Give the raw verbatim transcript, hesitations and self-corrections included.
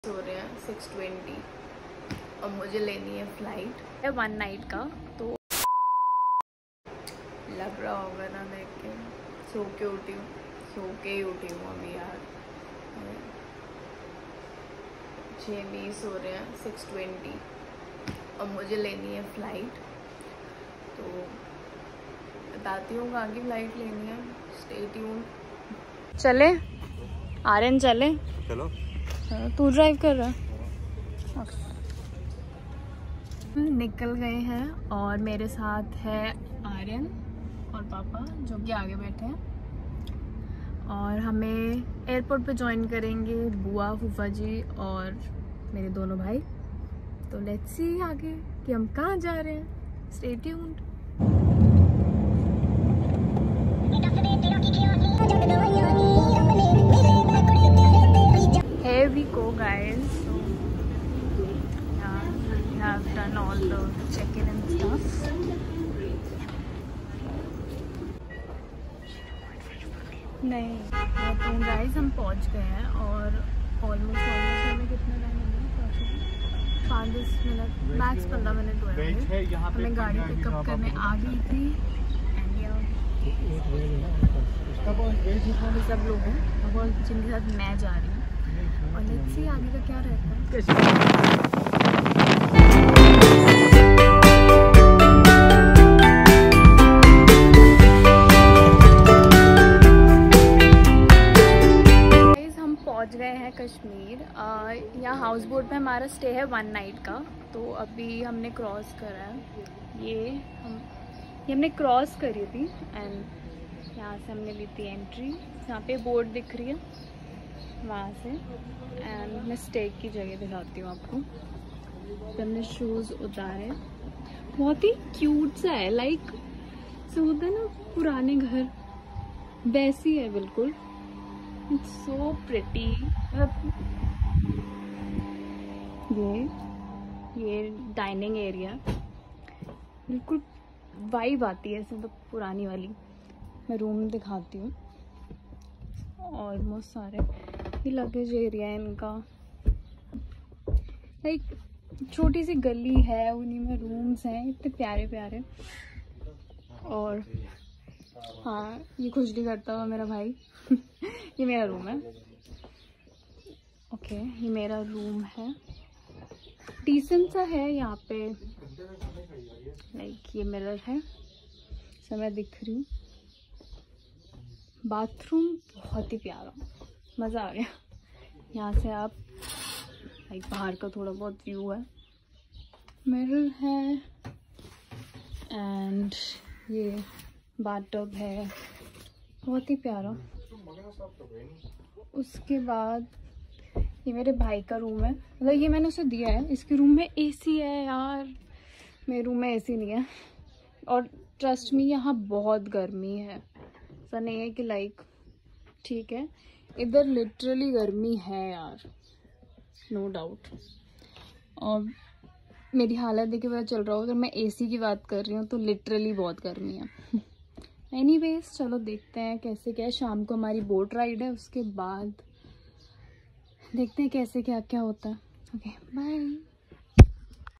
सो रहे हैं six twenty और मुझे लेनी है फ्लाइट है वन नाइट का, तो लग रहा होगा ना देख के। सो के उठी हूँ, सो के ही उठी हूँ अभी यार। छः बीस हो रहे हैं सिक्स ट्वेंटी और मुझे लेनी है फ़्लाइट, तो बताती हूँ कहाँ की फ़्लाइट लेनी है। Stay tune. चले आर्यन, चले चलो। तू ड्राइव कर रहा है। निकल गए हैं और मेरे साथ है आर्यन और पापा जो कि आगे बैठे हैं, और हमें एयरपोर्ट पे ज्वाइन करेंगे बुआ, फूफा जी और मेरे दोनों भाई। तो लेट्स सी आगे कि हम कहाँ जा रहे हैं। Stay tuned. Here we go guys. So yeah, we have done all the check-in and stuff. नहीं तो गाइस हम पहुंच गए हैं और ऑलमोस्ट ऑलमोस्ट हमें कितना टाइम लगा पहुंचने? पाँच दस मिनट मैक्स पंद्रह मिनट हुए होंगे। हमें गाड़ी पिकअप करने आ गई थी एंड सब लोग हैं और जिनके साथ मैं जा रही हूँ। और लेट्स सी आगे का क्या रहता है। हम पहुंच गए हैं कश्मीर। यहाँ हाउस बोट पे हमारा स्टे है वन नाइट का। तो अभी हमने क्रॉस करा है, ये हम ये हमने क्रॉस करी थी एंड यहाँ से हमने ली थी एंट्री। यहाँ पे बोर्ड दिख रही है वहाँ से, एंड मैं स्टे की जगह दिखाती हूँ आपको। तो हमने शूज़ उतारे, बहुत ही क्यूट सा है, लाइक जो होता है ना पुराने घर वैसी है बिल्कुल। It's so pretty. ये ये डाइनिंग एरिया बिल्कुल वाइब आती है ऐसे तो पुरानी वाली। मैं रूम दिखाती हूँ। ऑलमोस्ट सारे ये लगेज एरिया है इनका, लाइक छोटी सी गली है, उन्हीं में रूम्स हैं इतने प्यारे प्यारे। और हाँ, ये खुजली करता हुआ मेरा भाई ये मेरा रूम है। ओके, ये मेरा रूम है, डिसेंट सा है यहाँ पे। लाइक ये मिरर है, सब मैं दिख रही हूँ। बाथरूम बहुत ही प्यारा, मज़ा आ गया। यहाँ से आप लाइक बाहर का थोड़ा बहुत व्यू है, मिरर है एंड ये बाथटब है, बहुत ही प्यारा। उसके बाद ये मेरे भाई का रूम है, मतलब ये मैंने उसे दिया है। इसके रूम में एसी है यार, मेरे रूम में एसी नहीं है। और ट्रस्ट मी यहाँ बहुत गर्मी है, ऐसा नहीं है कि लाइक ठीक है, इधर लिटरली गर्मी है यार, नो डाउट। और मेरी हालत देख के पता चल रहा हो, अगर मैं एसी की बात कर रही हूँ तो लिटरली बहुत गर्मी है। एनीवेज चलो देखते हैं कैसे क्या है। शाम को हमारी बोट राइड है, उसके बाद देखते हैं कैसे क्या क्या होता है। Okay bye.